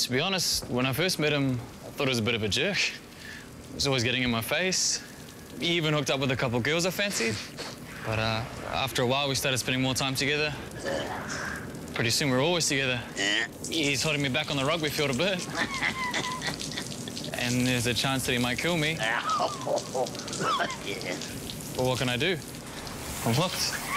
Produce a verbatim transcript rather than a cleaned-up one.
To be honest, when I first met him, I thought he was a bit of a jerk. He was always getting in my face. He even hooked up with a couple of girls I fancied. But uh, after a while, we started spending more time together. Pretty soon, we were always together. He's holding me back on the rugby field a bit. And there's a chance that he might kill me. But what can I do? I'm hooked.